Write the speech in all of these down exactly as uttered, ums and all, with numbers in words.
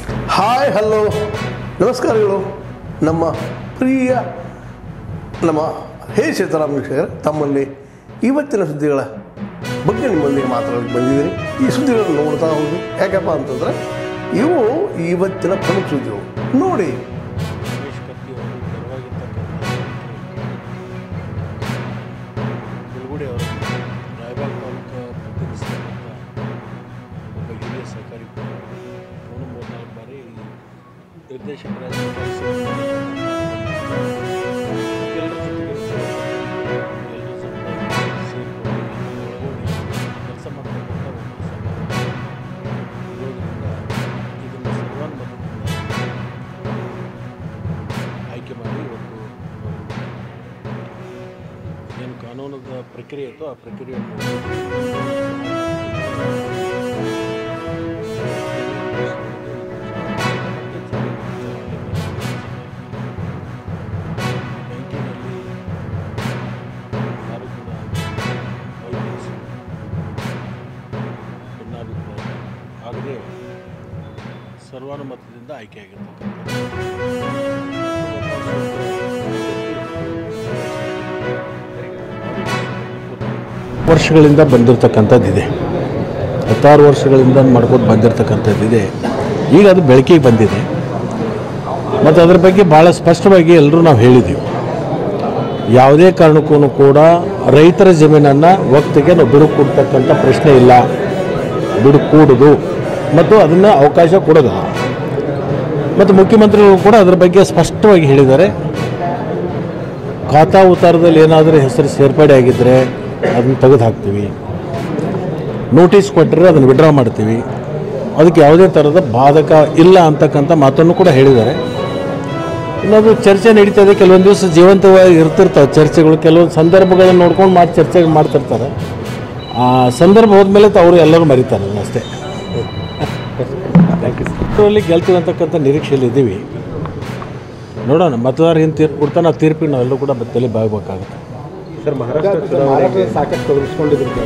Hi hello ನಮಸ್ಕಾರಗಳು. ನಮ್ಮ ಪ್ರಿಯ ನಮ್ಮ ಹೇ ಸೀತಾರಾಮ್ ವೀಕ್ಷಕರೇ, ತಮ್ಮಲ್ಲಿ ಇವತ್ತಿನ ಸುದ್ದಿಗಳ ಬಗ್ಗೆ ನಿಮ್ಮೊಂದಿಗೆ ಮಾತಾಡೋಕ್ಕೆ ಬಂದಿದ್ದೀನಿ. ಈ ಸುದ್ದಿಗಳನ್ನು ನೋಡ್ತಾ ಹೋಗಿ, ಯಾಕಪ್ಪ ಅಂತಂದರೆ ಇವು ಇವತ್ತಿನ ಪ್ರಮುಖ ಸುದ್ದಿಗಳು ನೋಡಿ. ನಿರ್ದೇಶಕರಾಗಿ ಕೆಲಸ ಮಾಡ್ತಕ್ಕಂಥ ಒಂದು ಸಭಾ ಇರೋದ್ರಿಂದ ಇದನ್ನು ಸರ್ವಾನುಮತದಿಂದ ಆಯ್ಕೆ ಮಾಡಿ ಇವತ್ತು ಏನು ಕಾನೂನದ ಪ್ರಕ್ರಿಯೆ ಇತ್ತು ಆ ಪ್ರಕ್ರಿಯೆಯನ್ನು ಆಗದೆ ಸರ್ವಾನುಮತದಿಂದ ಆಯ್ಕೆಯಾಗಿರ್ತಕ್ಕಂಥ ವರ್ಷಗಳಿಂದ ಬಂದಿರತಕ್ಕಂಥದ್ದಿದೆ. ಹತ್ತಾರು ವರ್ಷಗಳಿಂದ ಮಾಡ್ಕೊಂಡು ಬಂದಿರತಕ್ಕಂಥದ್ದಿದೆ. ಈಗ ಅದು ಬೆಳಕಿಗೆ ಬಂದಿದೆ ಮತ್ತು ಅದರ ಬಗ್ಗೆ ಭಾಳ ಸ್ಪಷ್ಟವಾಗಿ ಎಲ್ಲರೂ ನಾವು ಹೇಳಿದ್ದೀವಿ. ಯಾವುದೇ ಕಾರಣಕ್ಕೂ ಕೂಡ ರೈತರ ಜಮೀನನ್ನು ಒತ್ತಿಗೆ ನಾವು ಬಿಡು ಕೊಡ್ತಕ್ಕಂಥ ಪ್ರಶ್ನೆ ಇಲ್ಲ. ಬಿಡು ಕೂಡುದು ಮತ್ತು ಅದನ್ನು ಅವಕಾಶ ಕೊಡೋದು. ಮತ್ತು ಮುಖ್ಯಮಂತ್ರಿಗಳು ಕೂಡ ಅದರ ಬಗ್ಗೆ ಸ್ಪಷ್ಟವಾಗಿ ಹೇಳಿದ್ದಾರೆ. ಖಾತಾ ಉತ್ತಾರದಲ್ಲಿ ಏನಾದರೂ ಹೆಸರು ಸೇರ್ಪಡೆ ಆಗಿದ್ದರೆ ಅದನ್ನು ತೆಗೆದು ಹಾಕ್ತೀವಿ, ನೋಟಿಸ್ ಕೊಟ್ಟರೆ ಅದನ್ನು ವಿಡ್ರಾ ಮಾಡ್ತೀವಿ, ಅದಕ್ಕೆ ಯಾವುದೇ ಥರದ ಬಾಧಕ ಇಲ್ಲ ಅಂತಕ್ಕಂಥ ಮಾತನ್ನು ಕೂಡ ಹೇಳಿದ್ದಾರೆ. ಇನ್ನೊಂದು ಚರ್ಚೆ ನಡೀತದೆ. ಕೆಲವೊಂದು ದಿವಸ ಜೀವಂತವಾಗಿ ಇರ್ತಿರ್ತಾವೆ ಚರ್ಚೆಗಳು. ಕೆಲವೊಂದು ಸಂದರ್ಭಗಳನ್ನು ನೋಡ್ಕೊಂಡು ಮಾಡಿ ಚರ್ಚೆ ಮಾಡ್ತಿರ್ತಾರೆ. ಆ ಸಂದರ್ಭ ಹೋದ್ಮೇಲೆ ಅವರು ಎಲ್ಲರೂ ಮರಿತಾರೆ ಅಷ್ಟೇ. ಇದರಲ್ಲಿ ಗೆಲ್ತೀವಿ ಅಂತಕ್ಕಂಥ ನಿರೀಕ್ಷೆಯಲ್ಲಿ ಇದ್ದೀವಿ. ನೋಡೋಣ, ಮತದಾರ ಏನು ತೀರ್ಪು ಕೊಡ್ತಾ ನಾವು ತೀರ್ಪಿಗೆ ನಾವೆಲ್ಲರೂ ಕೂಡ ತಲೆ ಬಾಗಬೇಕಾಗುತ್ತೆ. ಸರ್, ಮಹಾರಾಷ್ಟ್ರ ಸಾಕಷ್ಟು ತೊಡಗಿಸ್ಕೊಂಡಿದ್ರು,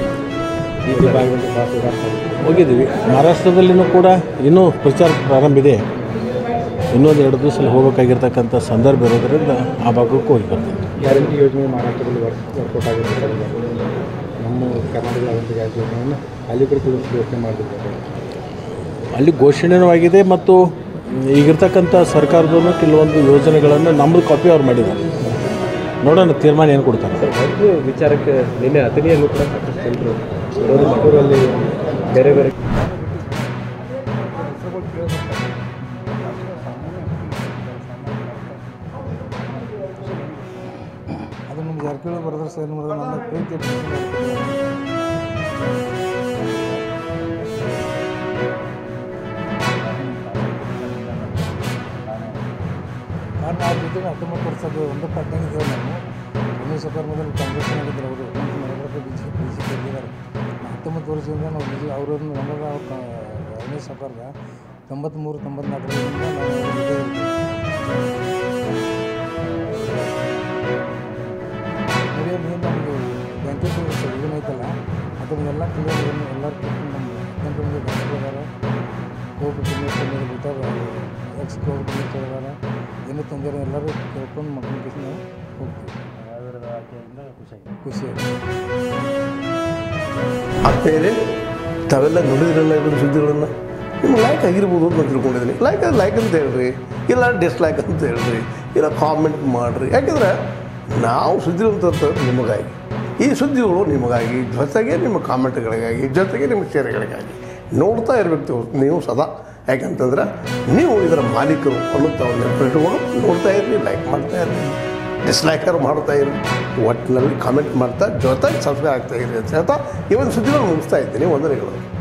ಹೋಗಿದ್ದೀವಿ. ಮಹಾರಾಷ್ಟ್ರದಲ್ಲಿನೂ ಕೂಡ ಇನ್ನೂ ಪ್ರಚಾರ ಪ್ರಾರಂಭ ಇದೆ. ಇನ್ನೊಂದು ಎರಡು ದಿವಸ ಹೋಗಬೇಕಾಗಿರ್ತಕ್ಕಂಥ ಸಂದರ್ಭ ಇರೋದರಿಂದ ಆ ಭಾಗಕ್ಕೂ ಹೋಗಿ ಬರ್ತದೆ. ಗ್ಯಾರಂಟಿ ಯೋಜನೆ ಮಹಾರಾಷ್ಟ್ರದಲ್ಲಿ ವರ್ಕ್ ವರ್ಕೌಟ್ ಆಗುತ್ತೆ. ನಮ್ಮ ಕರ್ನಾಟಕದ ಒಂದು ಗ್ಯಾರಂಟಿ ಯೋಜನೆಯನ್ನು ಅಲ್ಲಿ ಕೂಡ ಘೋಷಣೆ ಮಾಡಿದ್ದಾರೆ. ಅಲ್ಲಿ ಘೋಷಣೆನೂ ಆಗಿದೆ ಮತ್ತು ಈಗಿರ್ತಕ್ಕಂಥ ಸರ್ಕಾರದೂ ಕೆಲವೊಂದು ಯೋಜನೆಗಳನ್ನು ನಮ್ಮದು ಕಾಪಿ ಅವ್ರು ಮಾಡಿದ್ದಾರೆ. ನೋಡೋಣ ತೀರ್ಮಾನ ಏನು ಕೊಡ್ತಾರೆ. ಒಂದು ವಿಚಾರಕ್ಕೆ ನಿನ್ನೆ ಅಥಣಿಯಲ್ಲೂ ಕೂಡ ಸಾಕಷ್ಟು ಜನರು ಮಟ್ಟೂರಲ್ಲಿ ಬೇರೆ ಬೇರೆ ಅದು ನಮ್ಮ ಜಾರಕಿಹೊಳಿ ಬರೆದ್ರೆ ಸರ್ ನೋಡಿದ್ರೆ ನನ್ನ ಪ್ರೀತಿ ಕಾರಣ ಅವ್ರ ಜೊತೆ ಹತ್ತೊಂಬತ್ತು ವರ್ಷದ ಒಂದು ಪಟ್ಟಣಿದ್ದೇವೆ ನಾವು. ರಮೇಶ್ ಸರ್ಕಾರ ಮೊದಲು ಕಾಂಗ್ರೆಸ್ನಾಗಿದ್ದರು, ಅವರು ನಲವತ್ತು B J B J P ಇದ್ದಾರೆ. ಹತ್ತೊಂಬತ್ತು ವರ್ಷದಿಂದ ನಾವು ನಿಜ ಅವರನ್ನು ನಮಗೆ ರಮೇಶ್ ಸರ್ಕಾರದ ತೊಂಬತ್ತ್ಮೂರು ತೊಂಬತ್ನಾಲ್ಕರಿಂದ ನಾವು ಇದೇ ನೋಡಿ. ನೀನು ನಮ್ಮದು ಬ್ಯಾಂಕಿಂಗ್ ಏನೈತಲ್ಲ ಅದನ್ನೆಲ್ಲ ಕ್ಲಿಯರ್ ಎಲ್ಲರೂ ನಮ್ಮ ಹದಿನೆಂಟು ಮಂದಿ ಡಾಕ್ಟರ್ ಇದ್ದಾರೆ, ಕೋವಿಡ್ ಬಿಟ್ಟಾರ, ಎಕ್ಸ್ ಕೋವಿಡ್ ಬಿಟ್ಟಿದ್ದಾರೆ, ಏನು ತಂದಿರೋ ಎಲ್ಲರೂ ಕೇಳ್ಕೊಂಡು ಮಕ್ಕಳ ಕೇಸ್ ನಾವು ಹೋಗ್ತೀವಿ. ಖುಷಿಯಾಗಿ ಆದ್ಮೇಲೆ ತಾವೆಲ್ಲ ನೋಡಿದ್ರಲ್ಲ ಇವತ್ತು ಸುದ್ದಿಗಳನ್ನು. ನಿಮ್ಗೆ ಲೈಕ್ ಆಗಿರ್ಬೋದು ಅಂತ ತಿಳ್ಕೊಂಡಿದ್ದೀನಿ. ಲೈಕ್ ಲೈಕ್ ಅಂತ ಹೇಳ್ರಿ, ಇಲ್ಲ ಡಿಸ್ಲೈಕ್ ಅಂತ ಹೇಳ್ರಿ, ಇಲ್ಲ ಕಾಮೆಂಟ್ ಮಾಡಿರಿ. ಯಾಕೆಂದರೆ ನಾವು ಸುದ್ದಿಗಳನ್ನು ತರ್ತಾರೆ ನಿಮಗಾಗಿ. ಈ ಸುದ್ದಿಗಳು ನಿಮಗಾಗಿ, ಜೊತೆಗೆ ನಿಮ್ಮ ಕಾಮೆಂಟ್ಗಳಿಗಾಗಿ, ಜೊತೆಗೆ ನಿಮ್ಮ ಶೇರ್ಗಳಿಗಾಗಿ ನೋಡ್ತಾ ಇರಬೇಕು ನೀವು ಸದಾ. ಯಾಕಂತಂದ್ರೆ ನೀವು ಇದರ ಮಾಲೀಕರು ಅನ್ನೋದು ನೆನಪಿಟ್ಕೊಂಡು ನೋಡ್ತಾ ಇರಲಿ, ಲೈಕ್ ಮಾಡ್ತಾ ಇರಲಿ, ಡಿಸ್ಲೈಕರ್ ಮಾಡ್ತಾ ಇರಲಿ, ಒಟ್ಟಿನಲ್ಲಿ ಕಾಮೆಂಟ್ ಮಾಡ್ತಾ ಜೊತೆಗೆ ಸಬ್ಸ್ಕ್ರೈಬ್ ಆಗ್ತಾ ಇರಲಿ ಅಂತ ಹೇಳ್ತಾ ಈ ಒಂದು ಸುದ್ದಿಗಳನ್ನು ಮುಗಿಸ್ತಾ ಇದ್ದೀನಿ. ವಂದನೆಗಳು.